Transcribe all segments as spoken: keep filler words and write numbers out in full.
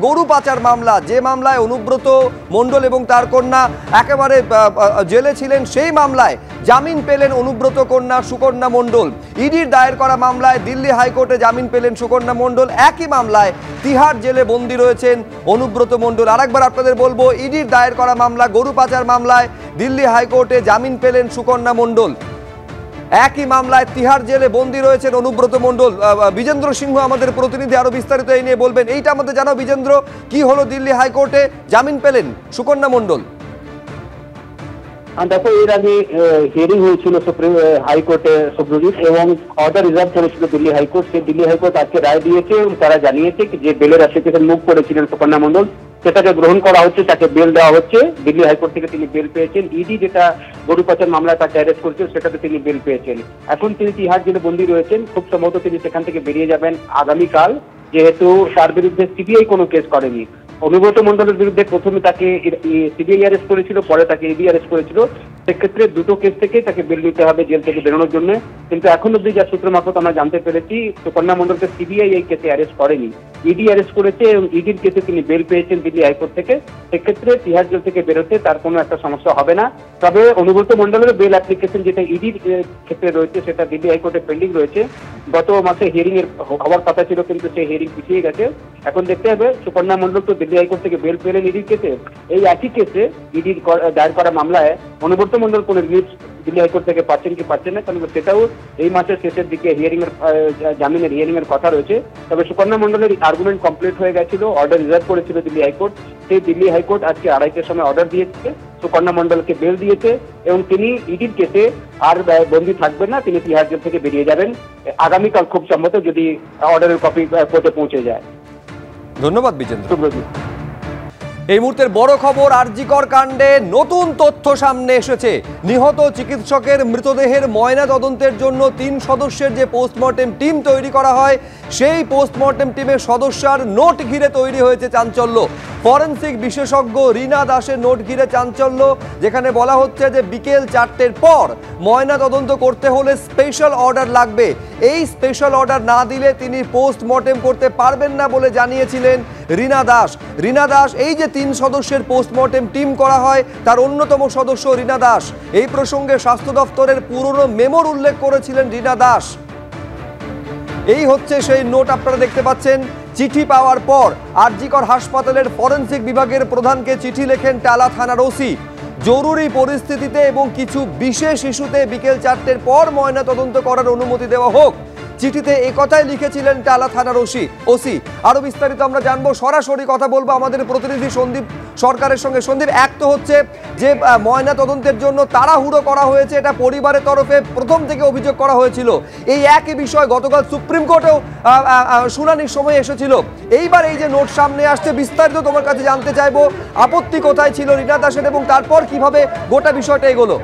গরু পাচার মামলা, যে মামলায় অনুব্রত মণ্ডল এবং তার কন্যা একেবারে জেলে ছিলেন, সেই মামলায় জামিন পেলেন অনুব্রত কন্যা সুকন্যা মণ্ডল। ইডির দায়ের করা মামলায় দিল্লি হাইকোর্টে জামিন পেলেন সুকন্যা মণ্ডল। একই মামলায় তিহার জেলে বন্দী রয়েছেন অনুব্রত মণ্ডল। আরেকবার আপনাদের বলবো, ইডির দায়ের করা মামলা গরু পাচার মামলায় দিল্লি হাইকোর্টে জামিন পেলেন সুকন্যা মণ্ডল। একই মামলায় তিহার জেলে বন্দী রয়েছেন অনুব্রত মণ্ডল। বিজেন্দ্র সিংহ আমাদের প্রতিনিধি আরো বিস্তারিত এই নিয়ে বলবেন। এইটা আমাদের জানাও বিজেন্দ্র, কি হলো দিল্লি হাইকোর্টে জামিন পেলেন সুকন্যা মণ্ডল? দেখো, এর আগে হিয়ারিং হয়েছিল সুপ্রিম হাইকোর্টে সুপ্রিম এবং অর্ডার রিজার্ভ করেছিল দিল্লি হাইকোর্ট। সেই দিল্লি হাইকোর্ট আজকে রায় দিয়েছে এবং তারা জানিয়েছে যে বেলের অ্যাপ্লিকেশন মুভ করেছিলেন সুকন্যা মণ্ডল, সেটাকে গ্রহণ করা হচ্ছে, তাকে বেল দেওয়া হচ্ছে। দিল্লি হাইকোর্ট থেকে তিনি বেল পেয়েছেন। ইডি যেটা গরু পাচার মামলায় তাকে অ্যারেস্ট করেছিল সেটাতে তিনি বেল পেয়েছেন। এখন তিনি তিহার জেলে বন্দী রয়েছেন। খুব সম্ভবত তিনি সেখান থেকে বেরিয়ে যাবেন আগামীকাল, যেহেতু তার বিরুদ্ধে সিবিআই কোনো কেস করেনি। অনুব্রত মণ্ডলের বিরুদ্ধে প্রথমে তাকে সিবিআই অ্যারেস্ট করেছিল, পরে তাকে ইডি অ্যারেস্ট করেছিল। সেক্ষেত্রে দুটো কেস থেকে তাকে বেল নিতে হবে জেল থেকে বেরোনোর জন্য। কিন্তু এখন অব্দি যা সূত্র মারফত আমরা জানতে পেরেছি, সুকন্যা মণ্ডলকে সিবিআই এই কেসে অ্যারেস্ট করেনি, ইডি অ্যারেস্ট করেছে এবং ইডির কেসে তিনি বেল পেয়েছেন দিল্লি হাইকোর্ট থেকে। সেক্ষেত্রে তিহার জেল থেকে বেরোতে তার কোনো একটা সমস্যা হবে না। তবে অনুব্রত মণ্ডলের বেল অ্যাপ্লিকেশন যেটা ইডির ক্ষেত্রে রয়েছে সেটা দিল্লি হাইকোর্টে পেন্ডিং রয়েছে। গত মাসে হিয়ারিং এর হওয়ার কথা ছিল, কিন্তু সেই হিয়ারিং পিছিয়ে গেছে। এখন দেখতে হবে, সুকন্যা মণ্ডল তো দিল্লি হাইকোর্ট থেকে বেল পেলেন ইডির কেসে, এই একই কেসে ইডির দায়ের করা মামলায় অনুব্রত মণ্ডল কোনো রিলিফ দিল্লি হাইকোর্ট থেকে পাচ্ছেন কি পাচ্ছেন না, কারণ সেটাও এই মাসের শেষের দিকে হিয়ারিং এর জামিনের হিয়ারিং এর কথা রয়েছে। তবে সুকন্যা মণ্ডলের আর্গুমেন্ট কমপ্লিট হয়ে গেছিল, অর্ডার রিজার্ভ করেছিল দিল্লি হাইকোর্ট। সেই দিল্লি হাইকোর্ট আজকে আড়াইটার সময় অর্ডার দিয়েছে, সুকন্যা মণ্ডলকে বেল দিয়েছে এবং তিনি ইডির কেসে আর বন্দী থাকবেন না, তিনি তিহার জেল থেকে বেরিয়ে যাবেন আগামীকাল খুব সম্ভবত, যদি অর্ডারের কপি কোর্টে পৌঁছে যায়। ধন্যবাদ বিজেন্দ্র। এই মুহূর্তের বড় খবর, আরজিকর কাণ্ডে নতুন তথ্য সামনে এসেছে। নিহত চিকিৎসকের মৃতদেহের ময়না তদন্তের জন্য তিন সদস্যের যে পোস্টমর্টেম টিম তৈরি করা হয়, সেই পোস্টমর্টেম টিমের সদস্যর নোট ঘিরে তৈরি হয়েছে চাঞ্চল্য। ফরেন্সিক বিশেষজ্ঞ রীনা দাসের নোট ঘিরে চাঞ্চল্য, যেখানে বলা হচ্ছে যে বিকেল চারটের পর ময়না তদন্ত করতে হলে স্পেশাল অর্ডার লাগবে। এই স্পেশাল অর্ডার না দিলে তিনি পোস্টমর্টেম করতে পারবেন না বলে জানিয়েছিলেন রীনা দাস। রীনা দাস, এই যে তিন সদস্যের পোস্টমর্টেম টিম করা হয় তার অন্যতম সদস্য রীনা দাস। এই প্রসঙ্গে স্বাস্থ্য দপ্তরের পুরনো মেমোর উল্লেখ করেছিলেন রীনা দাস। এই হচ্ছে সেই নোট আপনারা দেখতে পাচ্ছেন। চিঠি পাওয়ার পর আরজিকর হাসপাতালের ফরেন্সিক বিভাগের প্রধানকে চিঠি লেখেন টালা থানার ওসি। জরুরি পরিস্থিতিতে এবং কিছু বিশেষ ইস্যুতে বিকেল চারটের পর ময়না তদন্ত করার অনুমতি দেওয়া হোক। চিঠিতে একথাই লিখেছিলেন টালা থানার ওসি ওসি আরো বিস্তারিত আমরা জানবো, সরাসরি কথা বলবো আমাদের প্রতিনিধি সন্দীপ সরকারের সঙ্গে। সন্দীপ, এক তো হচ্ছে যে ময়না তদন্তের জন্য তাড়াহুড়ো করা হয়েছে, এটা পরিবারের তরফে প্রথম থেকে অভিযোগ করা হয়েছিল। এই একই বিষয় গতকাল সুপ্রিম কোর্টেও শুনানির সময় এসেছিল। এইবার এই যে নোট সামনে আসছে, বিস্তারিত তোমার কাছে জানতে চাইবো, আপত্তি কোথায় ছিল রীনা দাসের এবং তারপর কিভাবে গোটা বিষয়টা এগোলো?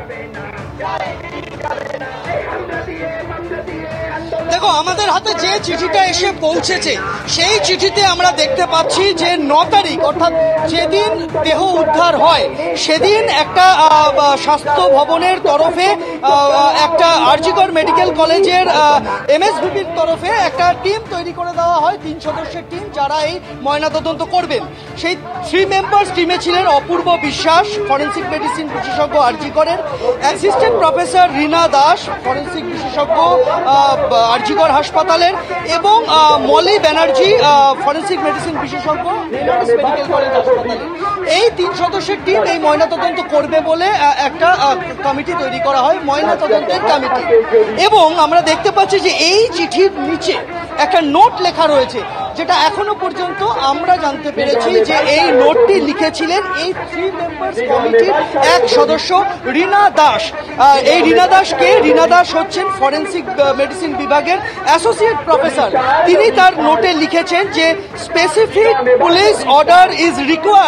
দেখো, আমাদের হাতে যে চিঠিটা এসে পৌঁছেছে সেই চিঠিতে আমরা দেখতে পাচ্ছি যে ন তারিখ অর্থাৎ যেদিন দেহ উদ্ধার হয় সেদিন একটা স্বাস্থ্য ভবনের তরফে একটা আরজিকর মেডিকেল কলেজের এমএসভিপির তরফে একটা টিম তৈরি করে দেওয়া হয়, তিন সদস্যের টিম, যারা এই ময়নাতদন্ত করবেন। সেই থ্রি মেম্বার্স টিমে ছিলেন অপূর্ব বিশ্বাস, ফরেন্সিক মেডিসিন বিশেষজ্ঞ আরজিকরের, assistant professor Rina Das, forensic বিশেষজ্ঞ আরজিকর হাসপাতালের, এবং মলি ব্যানার্জি, ফরেন্সিক মেডিসিন বিশেষজ্ঞ মেডিকেল কলেজ হাসপাতালের। এই তিন সদস্যের টিম এই ময়নাতদন্ত করবে বলে একটা কমিটি তৈরি করা হয়, ময়নাতদন্তের কমিটি। এবং আমরা দেখতে পাচ্ছি যে এই চিঠির নিচে একটা নোট লেখা রয়েছে, যেটা এখনো পর্যন্ত আমরা জানতে পেরেছি যে এই নোটটি লিখেছিলেন এই থ্রি মেম্বার্স কমিটির এক সদস্য রীনা দাস। এই রীনা দাস কে? রীনা দাস হচ্ছেন ফরেন্সিক মেডিসিন বিভাগের অ্যাসোসিয়েট প্রফেসর। তিনি তার নোটে লিখেছেন যে specific police order is required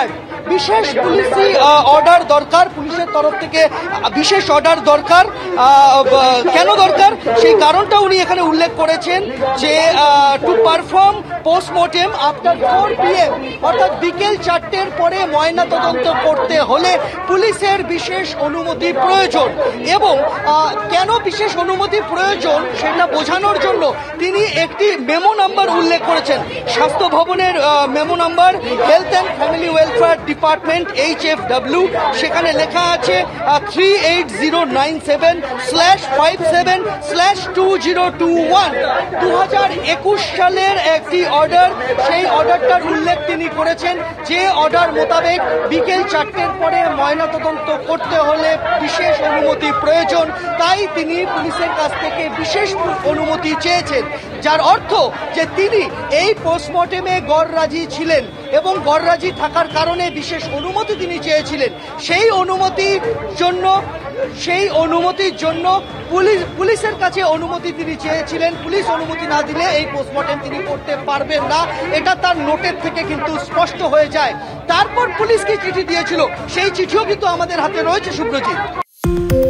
বিশেষ পুলিশি অর্ডার দরকার, পুলিশের তরফ থেকে বিশেষ অর্ডার দরকার। কেন দরকার সেই কারণটা উনি এখানে উল্লেখ করেছেন যে to perform postmortem after four PM, অর্থাৎ বিকেল চারটের পরে ময়না তদন্ত করতে হলে পুলিশের বিশেষ অনুমতি প্রয়োজন। এবং কেন বিশেষ অনুমতি প্রয়োজন সেটা বোঝানোর জন্য তিনি একটি মেমো নাম্বার উল্লেখ করেছেন, স্বাস্থ্য ভবনের memo number, health and family welfare department H F W. সেখানে লেখা আছে three eight zero nine seven slash five seven slash two zero two one দু হাজার একুশ সালের একটি অর্ডার। সেই অর্ডারটার উল্লেখ তিনি করেছেন যে অর্ডার মোতাবেক বিকেল চারটের পরে ময়নাতদন্ত করতে হলে বিশেষ অনুমতি প্রয়োজন, তাই তিনি পুলিশের কাছ থেকে বিশেষ অনুমতি চেয়েছেন, যার অর্থ যে তিনি এই পোস্টমর্টেমে গড়রাজি ছিলেন এবং গড়রাজি থাকার কারণে বিশেষ অনুমতি তিনি চেয়েছিলেন। সেই অনুমতির জন্য সেই অনুমতির জন্য পুলিশ পুলিশের কাছে অনুমতি তিনি চেয়েছিলেন। পুলিশ অনুমতি না দিলে এই পোস্টমর্টেম তিনি করতে পারবেন না, এটা তার নোটের থেকে কিন্তু স্পষ্ট হয়ে যায়। তারপর পুলিশ কি চিঠি দিয়েছিল সেই চিঠিও কিন্তু আমাদের হাতে রয়েছে, শুভ্রজিৎ।